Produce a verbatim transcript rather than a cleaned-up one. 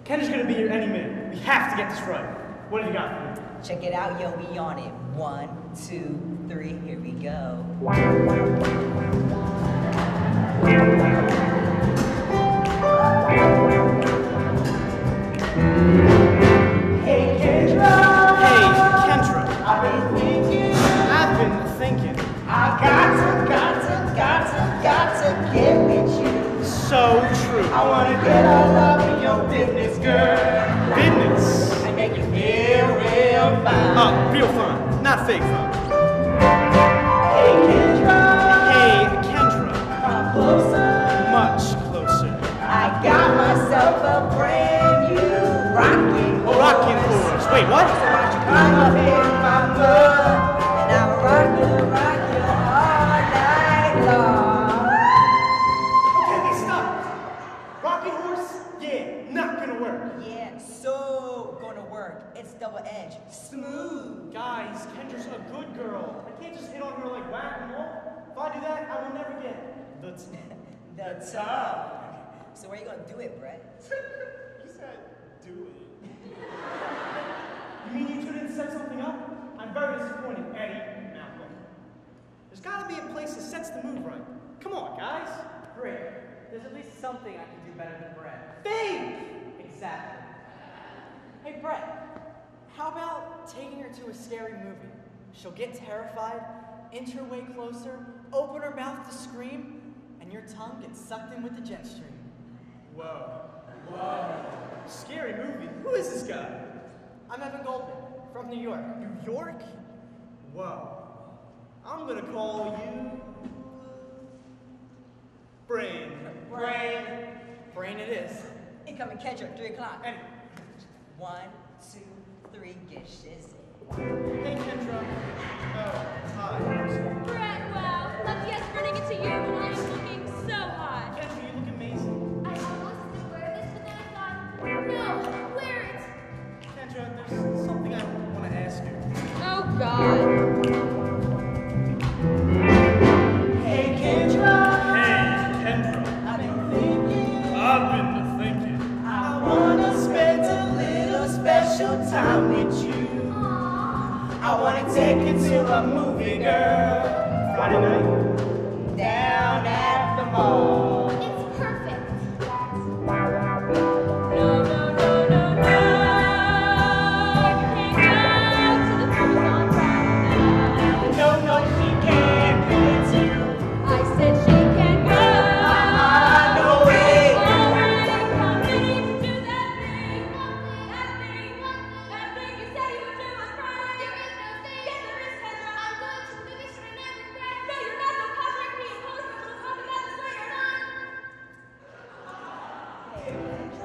Kendra's gonna be here any minute. We have to get this right. What have you got for me? Check it out, yo, we on it. One, two, three, here we go. Hey, Kendra! Hey, Kendra! I've been thinking. I've been thinking. I got to, got to, got to, got to get with you. So true. I wanna get all up in your business, girl. Business? And make you feel real fine. Oh, real fun, not fake fun. Hey, Kendra. Hey, Kendra. Come closer. Much closer. I got myself a brand new rocking horse. Rocking horse. Wait, what? So why don't you climb up in my mud, and I'll rock you, rock you all night long. Okay, okay, stop. Rocking horse? Yeah, not gonna work. Yeah, so gonna work. It's double edged, smooth. Guys, Kendra's a good girl. I can't just hit on her like whack-a-mole. If I do that, I will never get the t- The tongue. So where you gonna do it, Brett? You said do it. You mean you two didn't set something up? I'm very disappointed, Eddie. Malcolm. There's gotta be a place that sets the mood right. Come on, guys. Great. There's at least something I can do better than Brett. Faith! Exactly. Hey, Brett, how about taking her to a scary movie? She'll get terrified, inch her way closer, open her mouth to scream, and your tongue gets sucked in with the jet stream. Whoa. Whoa. Scary movie. Who is this guy? I'm Evan Goldman, from New York. New York? Whoa. I'm gonna call you... Brain. Brain. Brain it is. Incoming Kendra, three o'clock. And One, two, three, get shizzy. hey, Kendra. Oh, hi. Brett, wow. Luckiest running into you and I'm looking so hot. Kendra, you look amazing. I almost didn't wear this, but then I thought, no, wear it. Kendra, there's something I want to ask you. Oh, God. Hey, Kendra. Hey, Kendra. I've been thinking. I've been thinking. I wanna spend a little special time with you. I wanna take you to a movie, girl. Friday night? Down at the mall. It's perfect. No, no, no, no, no. You can't go to the movies on Friday night. No, no, she can't get you. I said she can go. I know it. Already committed to that thing. That thing. That thing you said you would do on Friday. There is no thing. Yes, there is, Kendra. I'm going to the movies for an regret. No, you're not. Don't contract me. Opposed to talk about this later. Hey,